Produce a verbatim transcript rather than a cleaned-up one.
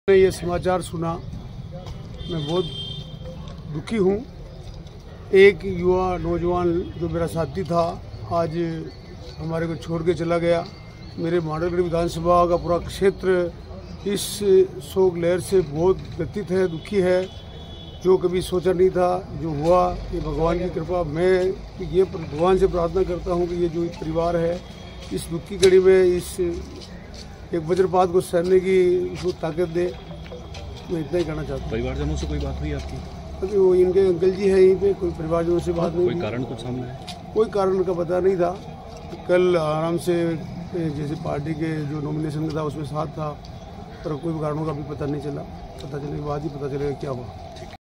मैं ये समाचार सुना, मैं बहुत दुखी हूँ। एक युवा नौजवान जो मेरा साथी था आज हमारे को छोड़ के चला गया। मेरे मांडलगढ़ विधानसभा का पूरा क्षेत्र इस शोक लहर से बहुत व्यथित है, दुखी है। जो कभी सोचा नहीं था, जो हुआ ये भगवान की कृपा। मैं ये भगवान से प्रार्थना करता हूँ कि ये जो परिवार है इस दुख की घड़ी में इस एक वज्रपात को सहने की उसको ताकत दे। मैं इतना ही कहना चाहता हूँ। परिवारजनों से कोई बात हुई आपकी? अभी वो इनके अंकल जी है यहीं पे, कोई परिवारजनों से बात नहीं। कोई कारण कुछ सामने है? कोई कारण का पता नहीं था। कल आराम से जैसे पार्टी के जो नॉमिनेशन था उसमें साथ था, पर कोई कारणों का भी पता नहीं चला। पता चलने के बाद ही पता चलेगा क्या हुआ।